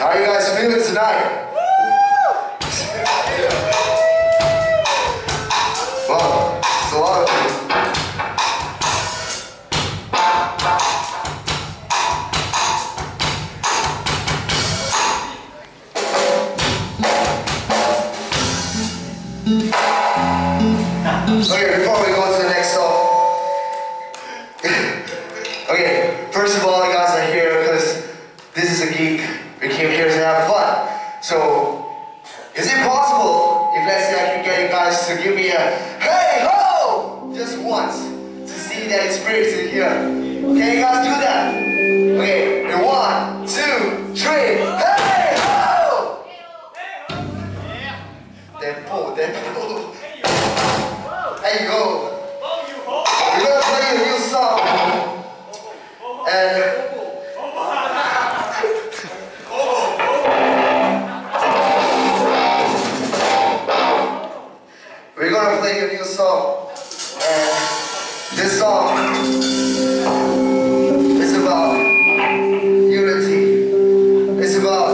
How you guys feeling tonight? Well, it's a lot of you. Okay, before we go to the next song. Okay, first of all, you guys are here because this is a geek. We came here to have fun. So, is it possible, if let's say I can get you guys to give me a hey ho just once to see that it's spirit in here? Can you guys do that? Okay, in 1, 2, 3, hey ho! Deadpool. There you go. We're gonna play a new song. And we're gonna play a new song. And this song is about unity. It's about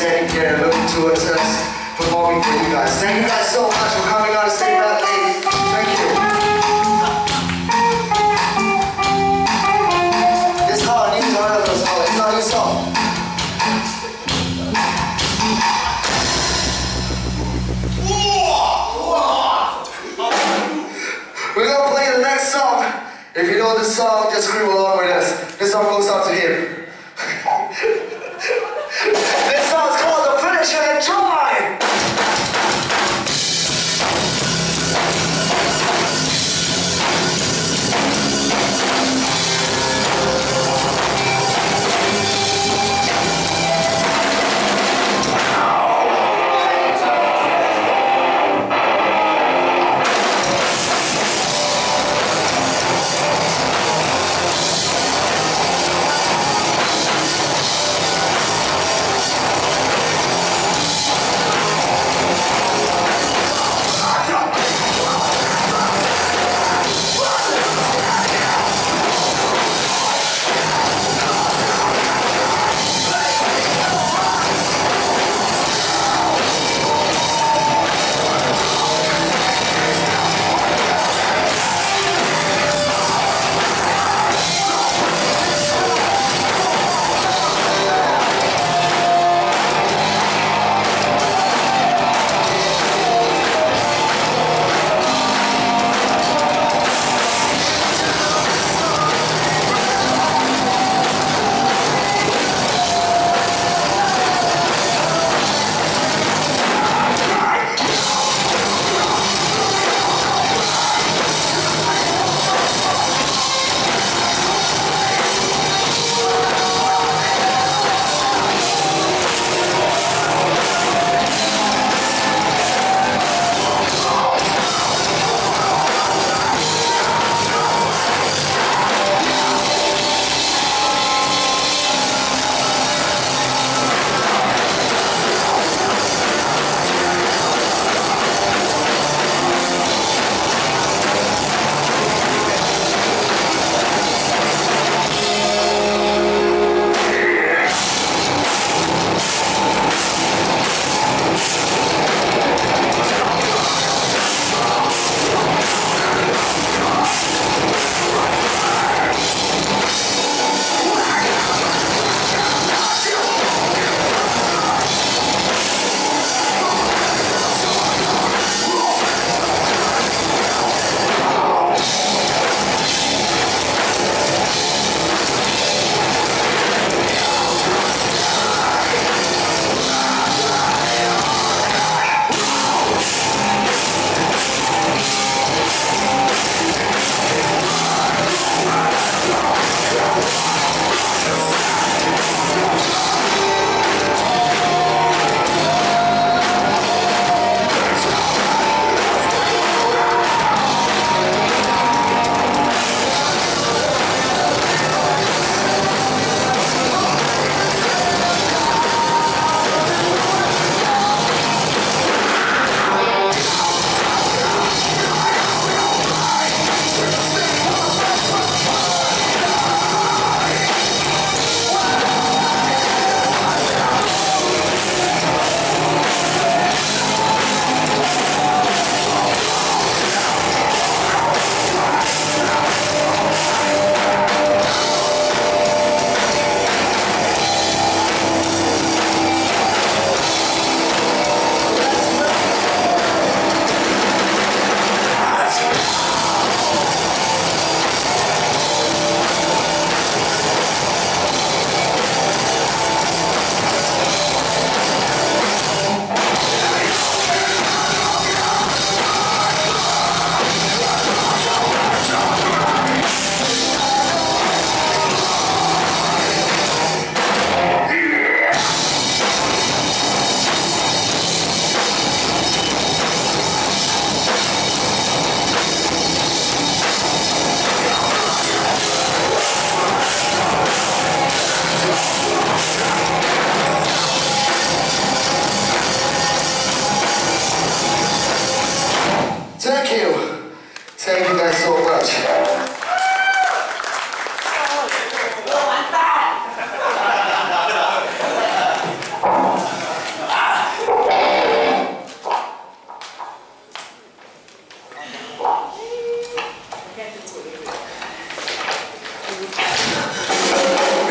standing here and looking towards us, performing for you guys. Thank you guys so much for coming on and staying that late. Thank you. This is our new title of the song. It's our new song. We're gonna play the next song. If you know this song, just scream along with us. This song goes out to him. This song's called The Finisher. Enjoy!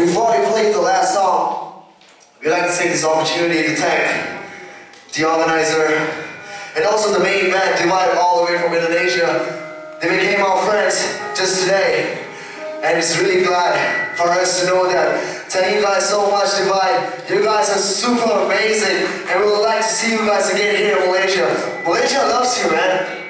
before we play the last song, we'd like to take this opportunity to thank the organizer and also the main man, Divide, all the way from Indonesia. They became our friends just today. And it's really glad for us to know that. Thank you guys so much, Divide. You guys are super amazing, and we would like to see you guys again here in Malaysia. Malaysia loves you, man.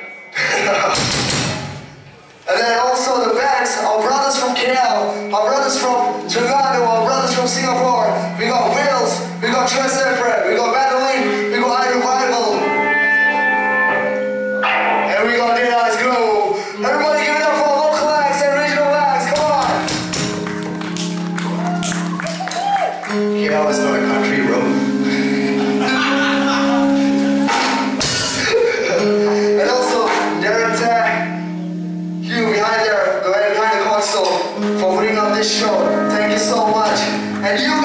And then also the bands, our brothers from KL, our brothers from Terengganu, our brothers from Singapore. We got Wales, we got Tres Emperor, we got Madeline, we got iRevival, and we got Dead Eyes Glow. Everybody give it up for our local acts and regional acts, come on! KL is not a country, bro. And also, Darren Tag, you behind there, behind the console, for putting up this show. Thank you so much. And you